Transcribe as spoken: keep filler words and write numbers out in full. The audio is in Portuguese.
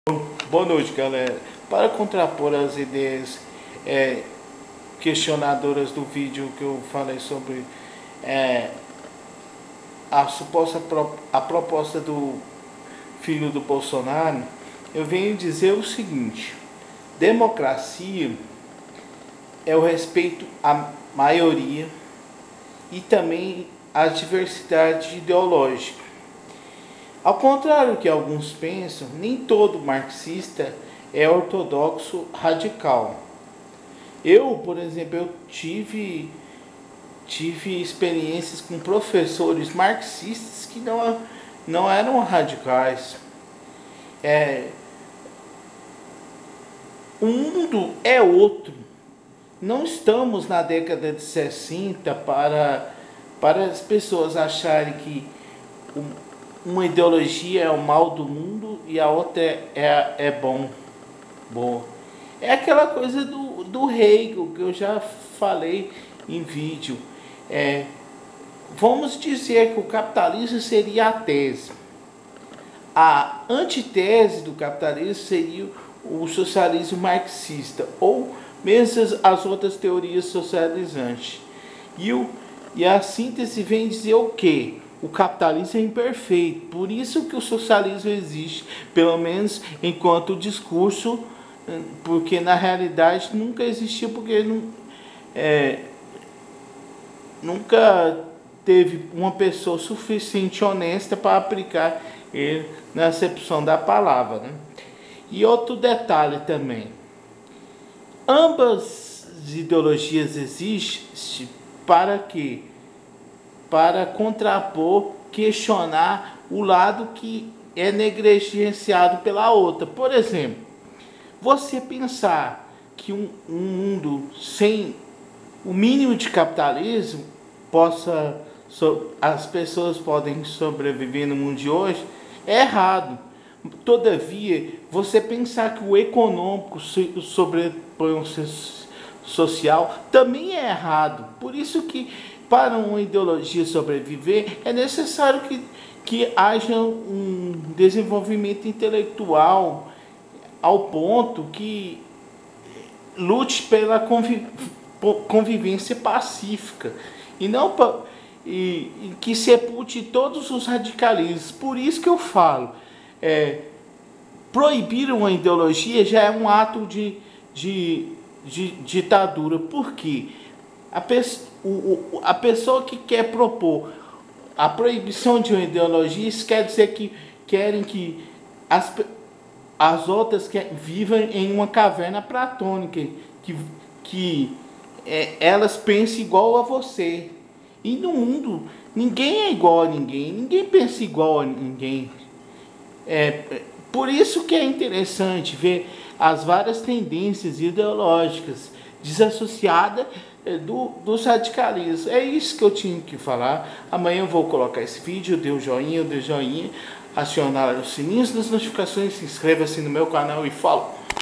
Boa noite, galera. Para contrapor as ideias é, questionadoras do vídeo que eu falei sobre é, a suposta pro, a proposta do filho do Bolsonaro, eu venho dizer o seguinte: democracia é o respeito à maioria e também à diversidade ideológica. Ao contrário do que alguns pensam, nem todo marxista é ortodoxo radical. Eu, por exemplo, eu tive, tive experiências com professores marxistas que não, não eram radicais. É, o mundo é outro. Não estamos na década de sessenta para, para as pessoas acharem que o uma ideologia é o mal do mundo e a outra é, é, é bom. bom. É aquela coisa do, do Hegel que eu já falei em vídeo. É, vamos dizer que o capitalismo seria a tese. A antitese do capitalismo seria o socialismo marxista, ou mesmo as, as outras teorias socializantes. E, o, e a síntese vem dizer o quê? O capitalismo é imperfeito, por isso que o socialismo existe, pelo menos enquanto discurso, porque na realidade nunca existiu, porque não, é, nunca teve uma pessoa suficiente honesta para aplicar ele na acepção da palavra, né? E outro detalhe também, ambas as ideologias existem para quê? Para contrapor, questionar o lado que é negligenciado pela outra. Por exemplo, você pensar que um, um mundo sem o mínimo de capitalismo possa, so, as pessoas podem sobreviver no mundo de hoje, é errado. Todavia, você pensar que o econômico sobrepõe o social também é errado. Por isso que para uma ideologia sobreviver, é necessário que, que haja um desenvolvimento intelectual ao ponto que lute pela conviv, convivência pacífica e não e, e que sepulte todos os radicalismos. Por isso que eu falo, é, proibir uma ideologia já é um ato de, de, de ditadura. Por quê? A pessoa O, o, a pessoa que quer propor a proibição de uma ideologia, isso quer dizer que querem que as, as outras que vivam em uma caverna platônica, que, que é, elas pensem igual a você. E no mundo, ninguém é igual a ninguém, ninguém pensa igual a ninguém. É, por isso que é interessante ver as várias tendências ideológicas desassociadas Do, dos radicalismos. É isso que eu tinha que falar. Amanhã eu vou colocar esse vídeo. Dê um joinha, dê um joinha, acionar os sininhos das notificações, se inscreva-se no meu canal e falou!